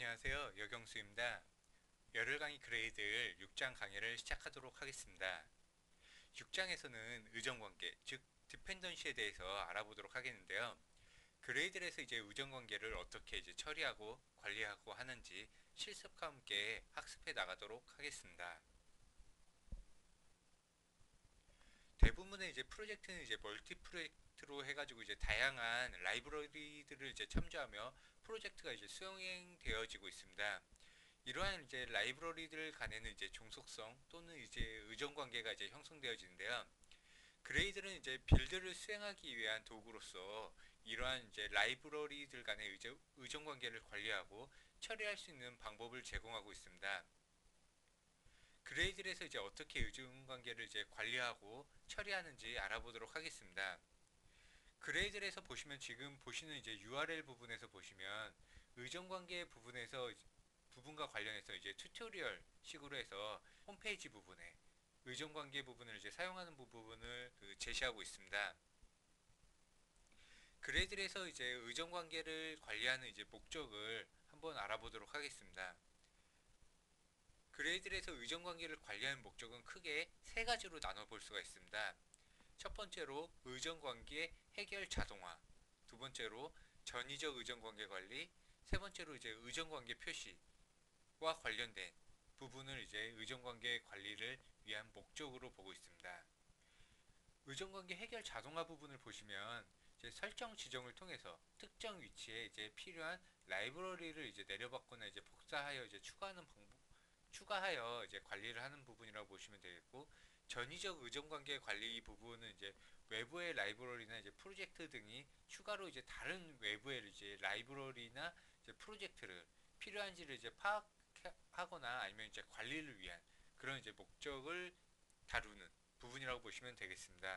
안녕하세요. 여경수입니다. 열흘 강의 그레이드 6장 강의를 시작하도록 하겠습니다. 6장에서는 의정관계, 즉 디펜던시에 대해서 알아보도록 하겠는데요. 그레이드에서 이제 의정관계를 어떻게 이제 처리하고 관리하고 하는지 실습과 함께 학습해 나가도록 하겠습니다. 대부분의 이제 프로젝트는 이제 멀티 프로젝트로 해가지고 이제 다양한 라이브러리들을 이제 참조하며 프로젝트가 이제 수행되어지고 있습니다. 이러한 이제 라이브러리들 간에는 이제 종속성 또는 이제 의존 관계가 이제 형성되어지는데요. 그레이들은 이제 빌드를 수행하기 위한 도구로서 이러한 이제 라이브러리들 간의 의존 관계를 관리하고 처리할 수 있는 방법을 제공하고 있습니다. 그레이들에서 이제 어떻게 의존 관계를 이제 관리하고 처리하는지 알아보도록 하겠습니다. 그레이들에서 보시면 지금 보시는 이제 URL 부분에서 보시면 의존 관계 부분과 관련해서 이제 튜토리얼 식으로 해서 홈페이지 부분에 의존 관계 부분을 이제 사용하는 부분을 제시하고 있습니다. 그레이들에서 이제 의존 관계를 관리하는 이제 목적을 한번 알아보도록 하겠습니다. 그레이들에서 의존 관계를 관리하는 목적은 크게 세 가지로 나눠볼 수가 있습니다. 첫 번째로 의존 관계 해결 자동화, 두 번째로 전위적 의존 관계 관리, 세 번째로 이제 의존 관계 표시와 관련된 부분을 이제 의존 관계 관리를 위한 목적으로 보고 있습니다. 의존 관계 해결 자동화 부분을 보시면 이제 설정 지정을 통해서 특정 위치에 이제 필요한 라이브러리를 이제 내려받거나 이제 복사하여 이제 추가하여 이제 관리를 하는 부분이라고 보시면 되겠고, 전위적 의존 관계 관리 부분은 이제 외부의 라이브러리나 이제 프로젝트 등이 추가로 이제 다른 외부의 이제 라이브러리나 이제 프로젝트를 필요한지를 이제 파악하거나 아니면 이제 관리를 위한 그런 이제 목적을 다루는 부분이라고 보시면 되겠습니다.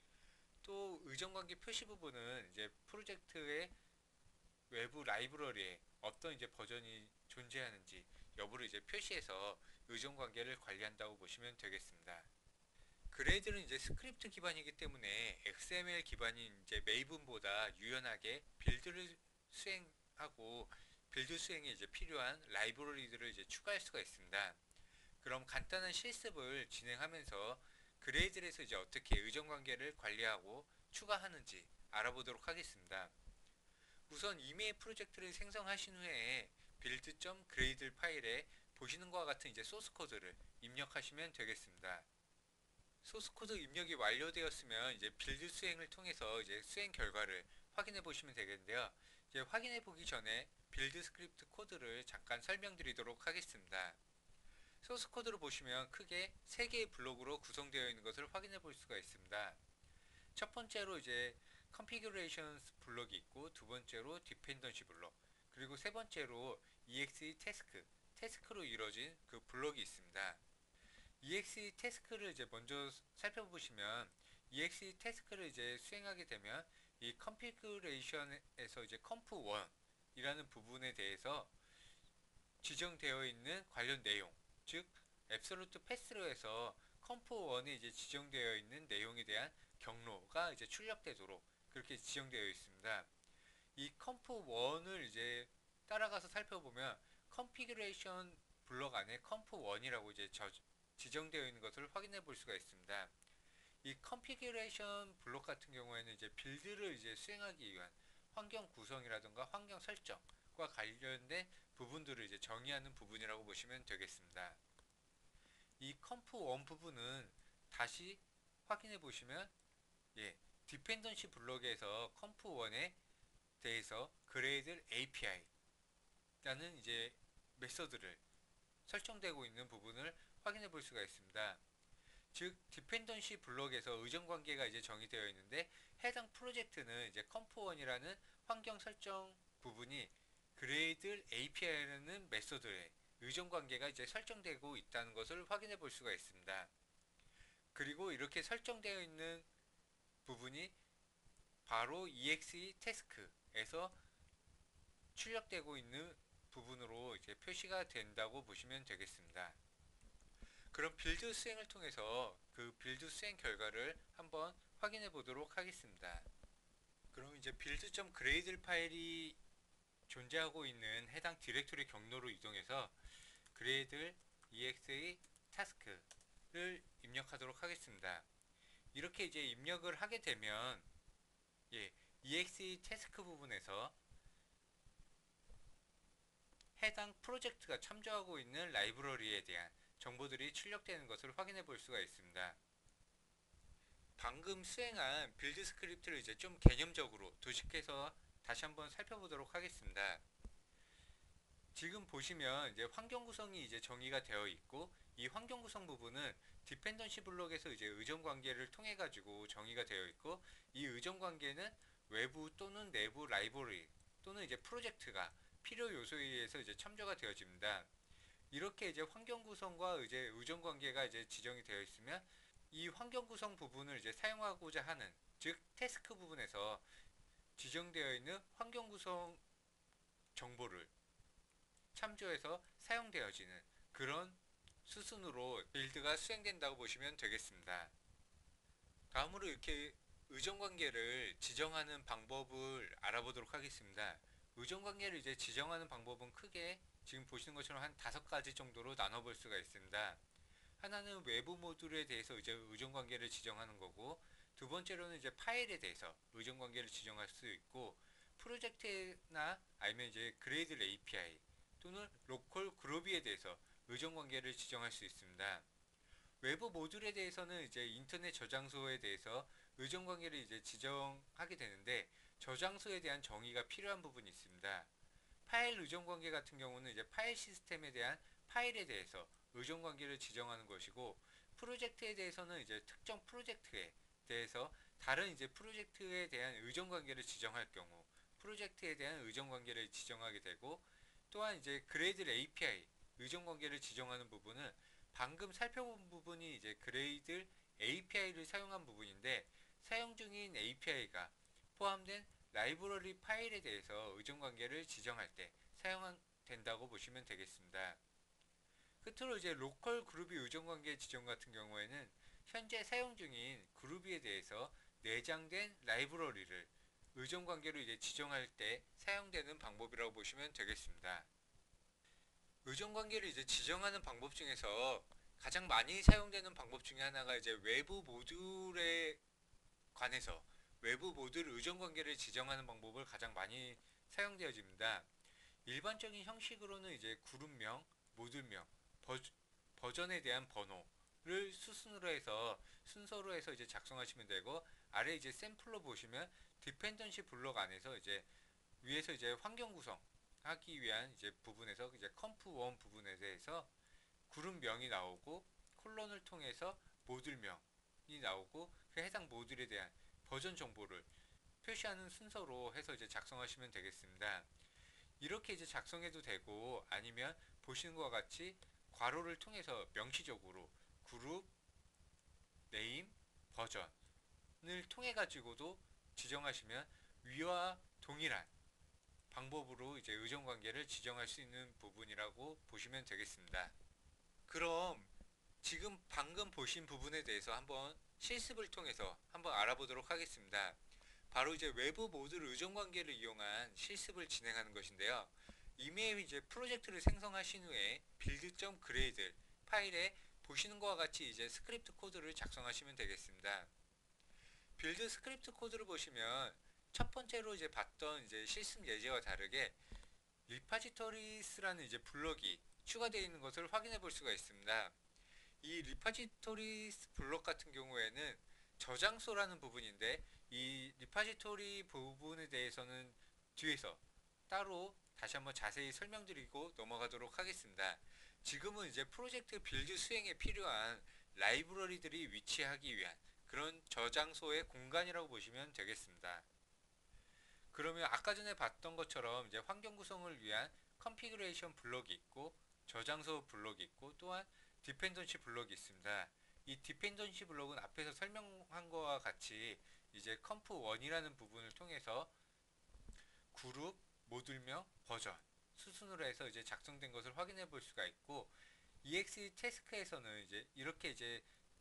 또 의존관계 표시 부분은 이제 프로젝트의 외부 라이브러리에 어떤 이제 버전이 존재하는지 여부를 이제 표시해서 의존 관계를 관리한다고 보시면 되겠습니다. 그레이드는 이제 스크립트 기반이기 때문에 XML 기반인 이제 메이븐보다 유연하게 빌드를 수행하고 빌드 수행에 이제 필요한 라이브러리들을 이제 추가할 수가 있습니다. 그럼 간단한 실습을 진행하면서 그레이드에서 이제 어떻게 의존 관계를 관리하고 추가하는지 알아보도록 하겠습니다. 우선 이메일 프로젝트를 생성하신 후에 build.gradle 파일에 보시는 것과 같은 이제 소스 코드를 입력하시면 되겠습니다. 소스 코드 입력이 완료되었으면 이제 빌드 수행을 통해서 이제 수행 결과를 확인해 보시면 되겠는데요. 이제 확인해 보기 전에 빌드 스크립트 코드를 잠깐 설명드리도록 하겠습니다. 소스 코드를 보시면 크게 3개의 블록으로 구성되어 있는 것을 확인해 볼 수가 있습니다. 첫 번째로 이제 configurations 블록이 있고, 두 번째로 dependency 블록, 그리고 세 번째로 exe 태스크로 이루어진 그 블록이 있습니다. exe 태스크를 이제 먼저 살펴보시면 exe 태스크를 이제 수행하게 되면 이 configuration에서 이제 conf1 이라는 부분에 대해서 지정되어 있는 관련 내용, 즉 앱솔루트 패스로 해서 컴포1에 이제 지정되어 있는 내용에 대한 경로가 이제 출력되도록 그렇게 지정되어 있습니다. 이 컴포1을 이제 따라가서 살펴보면 컨피그레이션 블록 안에 컴포1이라고 이제 지정되어 있는 것을 확인해 볼 수가 있습니다. 이 컨피그레이션 블록 같은 경우에는 이제 빌드를 이제 수행하기 위한 환경 구성이라든가 환경 설정과 관련된 부분들을 이제 정의하는 부분이라고 보시면 되겠습니다. 이 컴프1 부분은 다시 확인해 보시면 디펜던시 블록에서 컴프1에 대해서 그레이드 API라는 이제 메서드를 설정되고 있는 부분을 확인해 볼 수가 있습니다. 즉 디펜던시 블록에서 의존 관계가 이제 정의되어 있는데, 해당 프로젝트는 이제 컴포1이라는 환경 설정 부분이 그레이드 API라는 메소드에 의존 관계가 이제 설정되고 있다는 것을 확인해 볼 수가 있습니다. 그리고 이렇게 설정되어 있는 부분이 바로 exe 태스크에서 출력되고 있는 부분으로 이제 표시가 된다고 보시면 되겠습니다. 그럼 빌드 수행을 통해서 그 빌드 수행 결과를 한번 확인해 보도록 하겠습니다. 그럼 이제 build.gradle 파일이 존재하고 있는 해당 디렉토리 경로로 이동해서 그레이들 exa task를 입력하도록 하겠습니다. 이렇게 이제 입력을 하게 되면 exa task 부분에서 해당 프로젝트가 참조하고 있는 라이브러리에 대한 정보들이 출력되는 것을 확인해 볼 수가 있습니다. 방금 수행한 빌드 스크립트를 이제 좀 개념적으로 도식해서 다시 한번 살펴보도록 하겠습니다. 지금 보시면 이제 환경 구성이 이제 정의가 되어 있고, 이 환경 구성 부분은 디펜던시 블록에서 이제 의존 관계를 통해 가지고 정의가 되어 있고, 이 의존 관계는 외부 또는 내부 라이브러리 또는 이제 프로젝트가 필요 요소에 의해서 이제 참조가 되어집니다. 이렇게 이제 환경 구성과 이제 의존 관계가 이제 지정이 되어 있으면 이 환경 구성 부분을 이제 사용하고자 하는, 즉 태스크 부분에서 지정되어 있는 환경 구성 정보를 참조해서 사용되어지는 그런 수순으로 빌드가 수행된다고 보시면 되겠습니다. 다음으로 이렇게 의존 관계를 지정하는 방법을 알아보도록 하겠습니다. 의존 관계를 이제 지정하는 방법은 크게 지금 보시는 것처럼 한 5가지 정도로 나눠볼 수가 있습니다. 하나는 외부 모듈에 대해서 이제 의존 관계를 지정하는 거고, 두 번째로는 이제 파일에 대해서 의존 관계를 지정할 수 있고, 프로젝트나 아니면 이제 그레이들 API 또는 로컬 그룹에 대해서 의존 관계를 지정할 수 있습니다. 외부 모듈에 대해서는 이제 인터넷 저장소에 대해서 의존 관계를 이제 지정하게 되는데, 저장소에 대한 정의가 필요한 부분이 있습니다. 파일 의존 관계 같은 경우는 이제 파일 시스템에 대한 파일에 대해서 의존 관계를 지정하는 것이고, 프로젝트에 대해서는 이제 특정 프로젝트에 대해서 다른 이제 프로젝트에 대한 의존 관계를 지정할 경우 프로젝트에 대한 의존 관계를 지정하게 되고, 또한 이제 그레이드 API 의존 관계를 지정하는 부분은 방금 살펴본 부분이 이제 그레이드 API를 사용한 부분인데, 사용 중인 API가 포함된 라이브러리 파일에 대해서 의존 관계를 지정할 때 사용된다고 보시면 되겠습니다. 끝으로 이제 로컬 그룹이 의존 관계 지정 같은 경우에는 현재 사용 중인 그룹에 대해서 내장된 라이브러리를 의존 관계로 이제 지정할 때 사용되는 방법이라고 보시면 되겠습니다. 의존 관계를 이제 지정하는 방법 중에서 가장 많이 사용되는 방법 중에 하나가 이제 외부 모듈에 관해서 외부 모듈 의존 관계를 지정하는 방법을 가장 많이 사용되어집니다. 일반적인 형식으로는 이제 그룹명, 모듈명, 버전에 대한 번호를 수순으로 해서 순서로 해서 이제 작성하시면 되고, 아래 이제 샘플로 보시면 디펜던시 블록 안에서 이제 위에서 이제 환경 구성하기 위한 이제 부분에서 이제 컴프1 부분에 대해서 그룹명이 나오고, 콜론을 통해서 모듈명이 나오고, 그 해당 모듈에 대한 버전 정보를 표시하는 순서로 해서 이제 작성하시면 되겠습니다. 이렇게 이제 작성해도 되고, 아니면 보시는 것과 같이 괄호를 통해서 명시적으로 그룹, 네임, 버전을 통해 가지고도 지정하시면 위와 동일한 방법으로 이제 의존 관계를 지정할 수 있는 부분이라고 보시면 되겠습니다. 그럼 지금 방금 보신 부분에 대해서 한번 실습을 통해서 한번 알아보도록 하겠습니다. 바로 이제 외부 모듈 의존 관계를 이용한 실습을 진행하는 것인데요. 이메일 이제 프로젝트를 생성하신 후에 build.grade 파일에 보시는 것과 같이 이제 스크립트 코드를 작성하시면 되겠습니다. 빌드 스크립트 코드를 보시면 첫 번째로 이제 봤던 이제 실습 예제와 다르게 리파지토리스라는 이제 블럭이 추가되어 있는 것을 확인해 볼 수가 있습니다. 이 리파지토리스 블럭 같은 경우에는 저장소라는 부분인데, 이 리파지토리 부분에 대해서는 뒤에서 따로 다시 한번 자세히 설명드리고 넘어가도록 하겠습니다. 지금은 이제 프로젝트 빌드 수행에 필요한 라이브러리들이 위치하기 위한 그런 저장소의 공간이라고 보시면 되겠습니다. 그러면 아까 전에 봤던 것처럼 이제 환경 구성을 위한 컨피그레이션 블럭이 있고, 저장소 블럭이 있고, 또한 디펜던시 블럭이 있습니다. 이 디펜던시 블럭은 앞에서 설명한 것과 같이 이제 컴프1이라는 부분을 통해서 그룹, 모듈명, 버전 수순으로 해서 이제 작성된 것을 확인해 볼 수가 있고, exe 태스크에서는 이제 이렇게 이제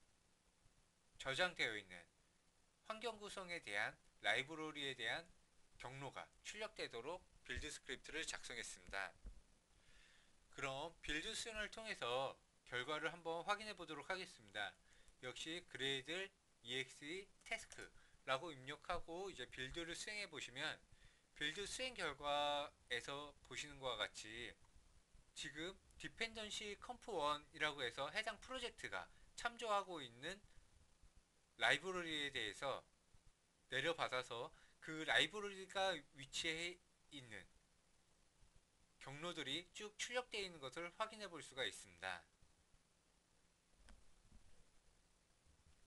저장되어 있는 환경 구성에 대한 라이브러리에 대한 경로가 출력되도록 빌드 스크립트를 작성했습니다. 그럼 빌드 수련을 통해서 결과를 한번 확인해 보도록 하겠습니다. 역시 그레이들 exe task라고 입력하고 이제 빌드를 수행해 보시면 빌드 수행 결과에서 보시는 것과 같이 지금 디펜던시 컴프1이라고 해서 해당 프로젝트가 참조하고 있는 라이브러리에 대해서 내려받아서 그 라이브러리가 위치해 있는 경로들이 쭉 출력되어 있는 것을 확인해 볼 수가 있습니다.